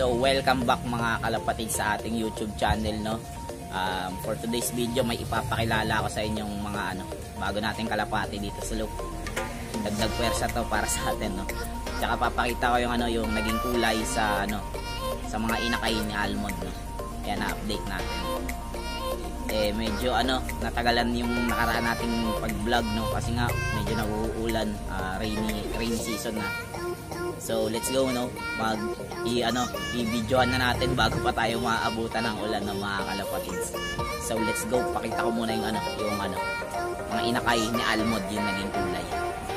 So welcome back mga kalapatid sa ating YouTube channel, no. For today's video may ipapakilala ako sa inyong mga bago nating kalapati dito sa loop. Dagdag pwersa to para sa atin, no. Tsaka papakita ko yung naging kulay sa sa mga inakay ni Almond, no. Ayan, na-update natin. Medyo natagalan yung nakaraan nating pag-vlog, no, kasi nga medyo nag-uulan, rainy season na. So let's go, no. I-videoan na natin bago pa tayo maabutan ng ulan, ng mga kalapatids. So let's go, pakita ko muna yung mga inakay ni Almond, yung naging kulay.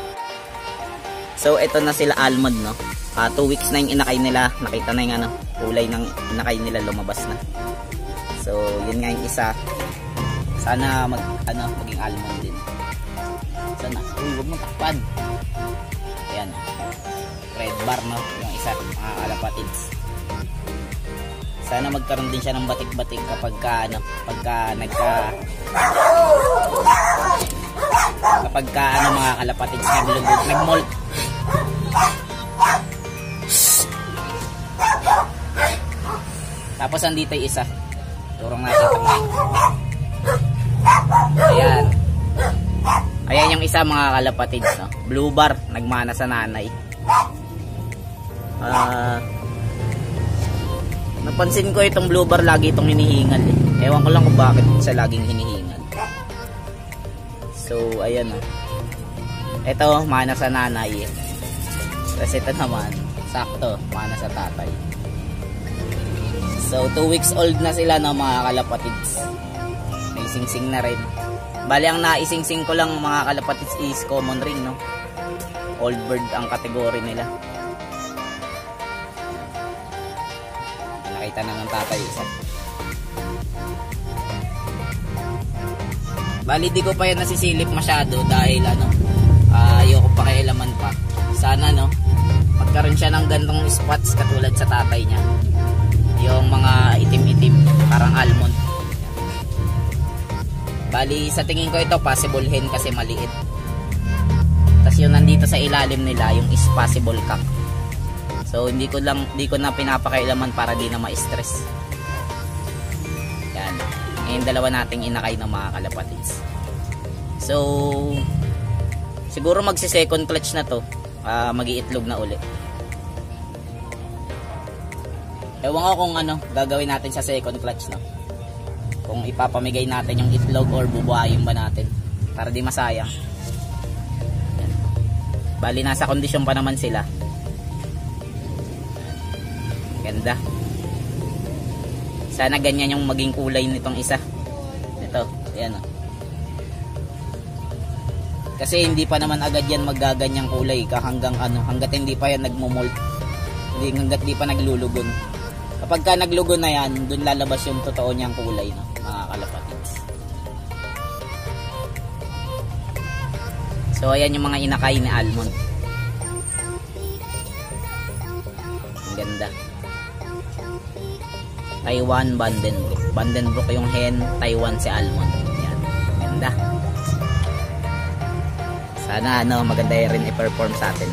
So ito na sila Almond, no. 2 weeks na yung inakay nila, nakita na yung kulay ng inakay nila lumabas na. So yun nga yung isa. Sana maging Almond din. Sana. Uy, huwag mong takpan. Ayan, red bar, no, yung isa, mga kalapatids. Sana magkaroon din siya ng batik-batik kapag mga kalapatids naglugod, nagmolt. Tapos andito yung isa. Turong natin ito ngayon. Ayan yung isa, mga kalapatids, no? Blue bar, nagmana sa nanay. Napansin ko itong blue bar lagi itong hinihingal, Ewan ko lang kung bakit siya laging hinihingal. So ayan, ito mana sa nanay, Tapos ito naman sakto mana sa tatay. So 2 weeks old na sila, no, mga kalapatids. May sing-sing na rin. Bali ang naising-sing ko lang, mga kalapatids, is common ring, no. Old bird ang kategory nila. Nakita na ng tatay isa. Bali di ko pa yan nasisilip masyado dahil ayoko pa kailaman pa. Sana, no, magkaroon siya ng gantong spots katulad sa tatay niya. Yung mga itim-itim parang almond. Bali sa tingin ko ito possible hen kasi maliit. Tapos yung nandito sa ilalim nila yung is possible cock. So hindi ko na pinapakailaman para di na ma-stress. Yan. Yung dalawa nating inakay ng mga kalapatids. So siguro magsi-second clutch na to. Mag-iitlog na uli. Ewan ko kung gagawin natin sa second clutch, no. Kung ipapamigay natin yung itlog or bubuhayin ba natin para di masayang. Yan. Bali nasa kondisyon pa naman sila. Ganda. Sana ganyan yung maging kulay nitong isa. Ito, ayan, o. Kasi hindi pa naman agad yan maggaganyang kulay hanggat hindi pa yan nagmumolt. Hanggat di pa naglulugon. Kapag ka naglugon na yan, dun lalabas yung totoo niyang kulay, no, mga kalapatids. So ayan yung mga inakay ni Almond. Ang ganda. Taiwan Vandenbroek. Vandenbroek yung hen, Taiwan si Almond. Yan. Ganda. Sana maganda rin i-perform sa atin.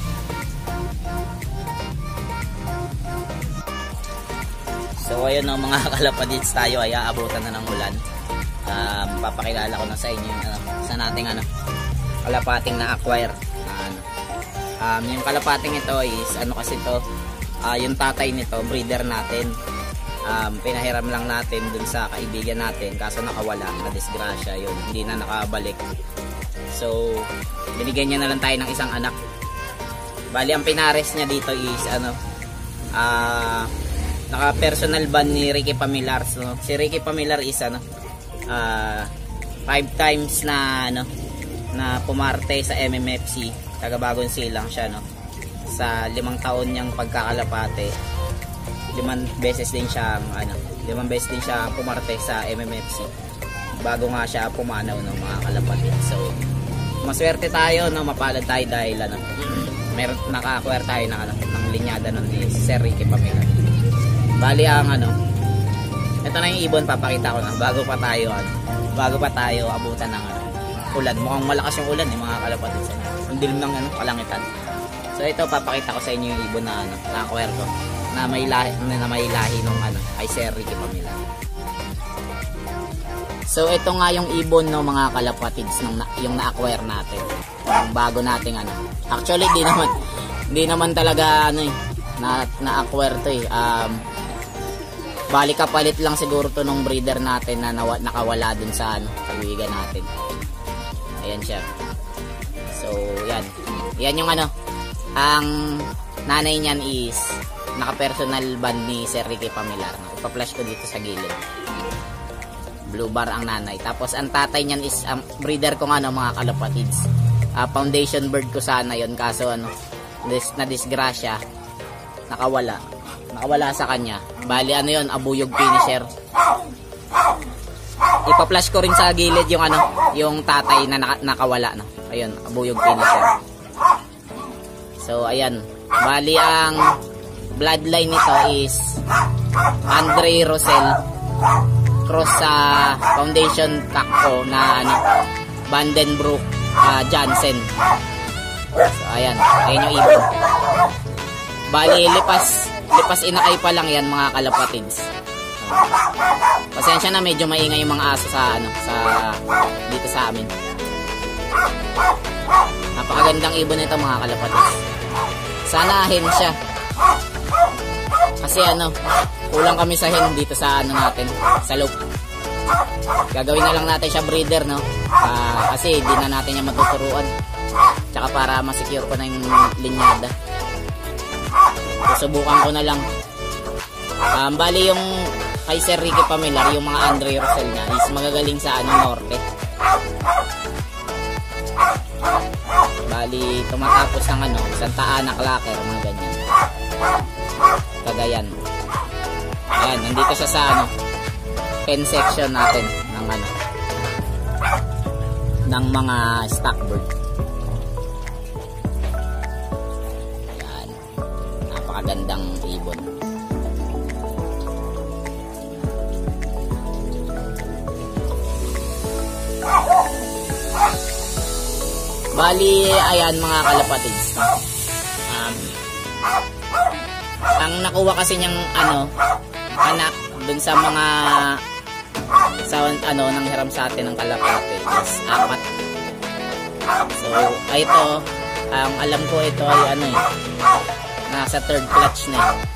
So ayun, mga kalapatids, tayo ay aabutan na ng ulan. Papakilala ko na sa inyo sa nating kalapating na acquire. Yung kalapating ito is kasi to, yung tatay nito, breeder natin. Pinahiram lang natin dun sa kaibigan natin, kaso nakawala, na disgrasya yun, hindi na nakabalik. So binigyan niya na lang tayo ng isang anak. Bali ang pinares niya dito is naka personal ban ni Ricky Pamilar, no? Si Ricky Pamilar is 5 times na na pumarte sa MMFC, taga Bagong Silang siya, no. Sa 5 taon niyang pagkakalapate, 5 beses din siya pumarte sa MMFC bago nga siya pumanaw, no, mga kalapatid. So maswerte tayo, no, mapalad tayo dahil meron naka-acquire tayo ng linyada ni Sir Ricky Pamilar. Bali ang ito na yung ibon, papakita ko na bago pa tayo abutan ng ulan. Mukhang malakas yung ulan, mga kalapatids. Ang dilim ng kalangitan. So ito, papakita ko sa inyo yung ibon na na-acquire ko. na may lahi nung ano, ay Sir Ricky Pamilar. So ito nga yung ibon no mga kalapatids nung yung na-acquire natin. Yung bago nating ano. Actually di naman talaga ano eh na-acquire to eh. Balik kapalit lang siguro to nung breeder natin na nakawala dun sa ano, kaibigan natin. Ayan siya. So yan. Yan yung ano. Ang nanay niyan is naka-personal band ni Sir Ricky Pamilar. Ipa-flash ko dito sa gilid. Blue bar ang nanay. Tapos ang tatay niyan is breeder ko nga no mga kalapatids. Foundation bird ko sana yon kaso ano na disgrasya nakawala sa kanya. Bali ano yon, abuyog finisher. Ipa-flash ko rin sa gilid yung ano, yung tatay na nakawala no. Ayun, abuyog finisher. So ayan, bali ang bloodline nito is Andre Rosell cross sa foundation kakko na ano Vandenbroek Jansen. So ayan yung ibon. Bali lipas inakay pa lang yan mga kalapatids. Pasensya na medyo maingay yung mga aso sa ano sa dito sa amin. Napakagandang ibon nito mga kalapatids. Sana hen siya. Kasi ano, kulang kami sa hen dito sa ano natin, sa loop. Gagawin na lang natin siya breeder no. Kasi di na natin niya matuturuan. Tsaka para ma-secure ko na yung linyada. Susubukan ko na lang. Bali yung kay Sir Ricky Pamilar, yung mga Andre Rosell niya is magagaling sa ano norte. Bali tumatapos ng ano, Santa Ana Clacker, mga ganyan. Cagayan. Ayan, nandito siya sa ano, pen section natin ng ano, ng mga stock bird. Ayan, napakagandang ibon. Bali, ayan mga kalapatids. Ang nakuha kasi niyang ano, anak dun sa mga sa ano nang hiram sa atin ng kalapate is 4. So ito ang alam ko ito ay ano eh nasa third clutch na eh.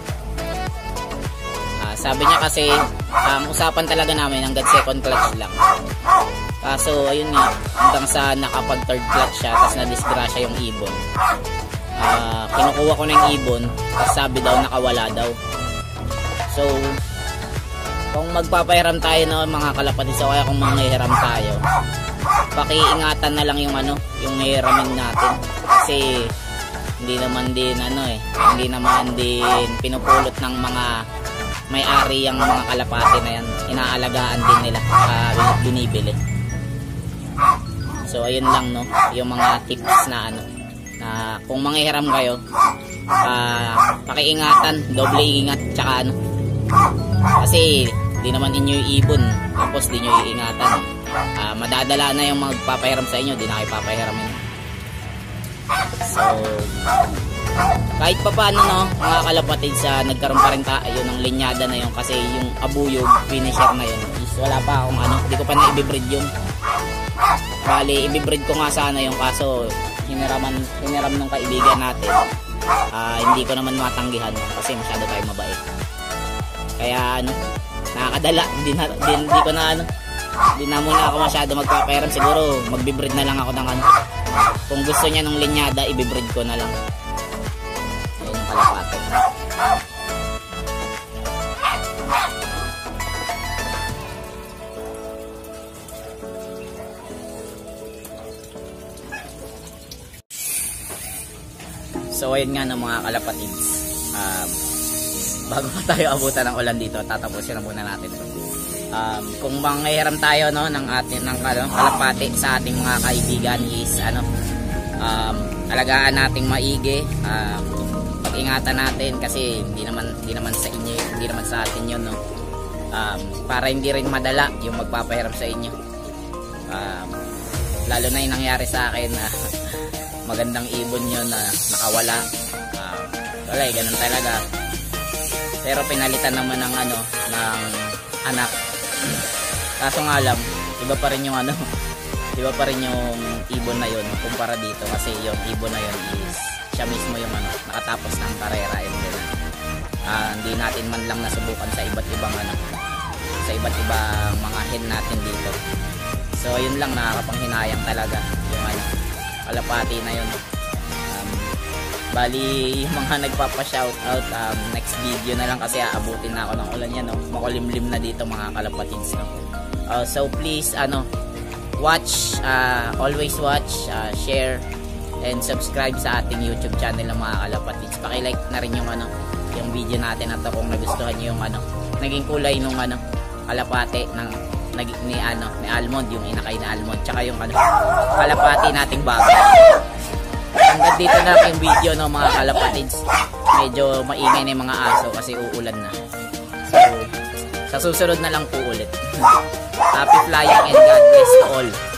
Sabi niya kasi ang usapan talaga namin hanggang second clutch lang. Kaso ayun nga hanggang sa nakapag third clutch siya tapos na-disgrasya yung ibon. Kinukuha ko na yung ibon tapos sabi daw nakawala daw. So kung magpapahiram tayo no mga kalapatids o kaya kung manghihiram tayo, pakiingatan na lang yung ano, yung hihiramin natin kasi hindi naman din ano eh, hindi naman din pinupulot ng mga may-ari yung mga kalapati na yan, inaalagaan din nila, binibili. So ayun lang no, yung mga tips na ano, na kung manghihiram kayo, pakiingatan, doble ingat tsaka ano, kasi di naman inyo yung ibon tapos di nyo iingatan, madadala na yung magpapahiram sa inyo, di na kayo papahiramin. So kahit pa paano no mga kalapatids, nagkaroon pa rin tayo ng linyada na yun kasi yung abuyog finisher na yun is wala pa akong ano, di ko pa na ibibreed yun. Bali ibibreed ko nga sana yung kaso hiniram ng kaibigan natin. Hindi ko naman matanggihan kasi masyado tayo mabait. Kaya ano, nakakadala, hindi ko na ano, hindi na muna ako masyado magpapahiram. Siguro magbibreed na lang ako ng ano, kung gusto niya ng linyada ibibreed ko na lang. Ayun yung kalapate. So ayun nga ng mga kalapatids, bago pa tayo abutan ng ulan dito, tatapusin na muna natin ito. Kung manghihiram tayo no ng atin ng kalapate sa ating mga kaibigan is ano, alagaan nating maigi, pag-ingatan natin kasi hindi naman sa inyo, hindi naman sa atin 'yon no. Para hindi rin madala yung magpapahiram sa inyo. Lalo na yung nangyari sa akin na magandang ibon yun na nakawala. Wala ganun talaga. Pero pinalitan naman ng ano, ng anak. Kaso nga lang, iba pa rin yung ano, iba pa rin yung ibon na yun kumpara dito, kasi yung ibon na yun is siya mismo yung ano, nakatapos ng karera, and then hindi natin man lang nasubukan sa iba't ibang ano, sa iba't ibang mga hen natin dito. So yun lang, nakakapanghinayang talaga yung ano, kalapati na yun. Bali yung mga nagpapa-shoutout, next video na lang kasi aabutin na ako ng ulan yan, no? Makulimlim na dito mga kalapatids, no? So please ano, watch, always watch, share and subscribe sa ating YouTube channel ng mga kalapatids. Paki-like na rin yung ano, yung video natin na to kung nagustuhan niyo yung ano, naging kulay nung ano, kalapate ng ni Almond, yung inakay na Almond, tsaka yung ano, kalapati nating bago. Hanggang dito na yung video, no, mga kalapatids. Medyo maingay na yung mga aso kasi uulan na. So sa susunod na lang po ulit. Happy flying and God bless to all.